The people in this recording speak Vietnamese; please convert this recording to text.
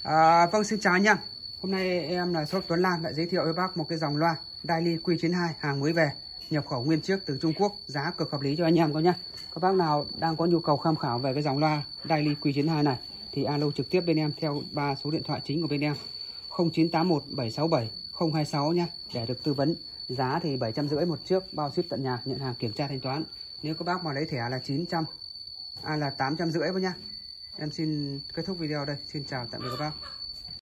Vâng, xin chào anh em. Hôm nay em là shop Tuấn Lan lại giới thiệu với bác một cái dòng loa Daily Q92 hàng mới về, nhập khẩu nguyên chiếc từ Trung Quốc, giá cực hợp lý cho anh em coi nhá. Các bác nào đang có nhu cầu tham khảo về cái dòng loa Daily Q92 này thì alo trực tiếp bên em theo 3 số điện thoại chính của bên em: 0981 767 026 nhá, để được tư vấn. Giá thì 750 một chiếc, bao ship tận nhà, nhận hàng kiểm tra thanh toán. Nếu các bác mà lấy thẻ là 900 là 850 nhá. Em xin kết thúc video đây. Xin chào tạm biệt các bác.